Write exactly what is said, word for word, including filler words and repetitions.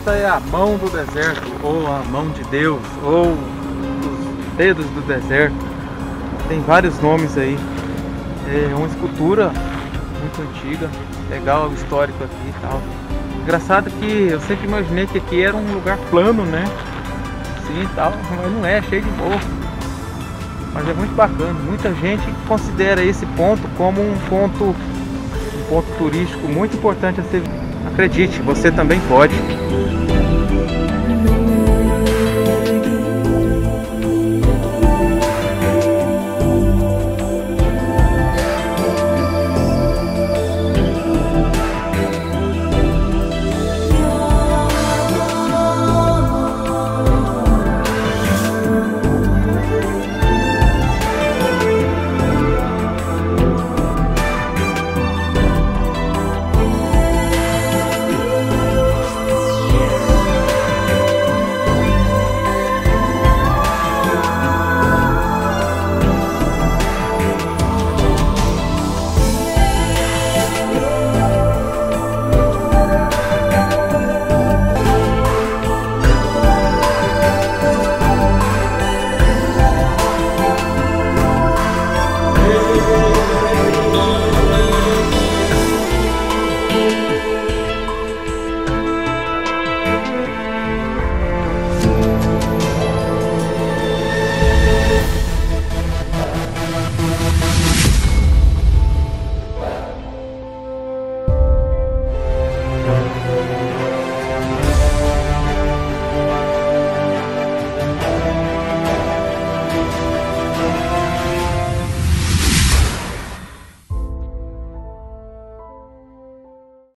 esta é a mão do deserto, ou a mão de Deus, ou os dedos do deserto. Tem vários nomes aí. É uma escultura muito antiga, legal o histórico aqui e tal. Engraçado que eu sempre imaginei que aqui era um lugar plano, né? Sim, tal, mas não é, cheio de morro. Mas é muito bacana. Muita gente considera esse ponto como um ponto, um ponto turístico muito importante a ser. Acredite, você também pode.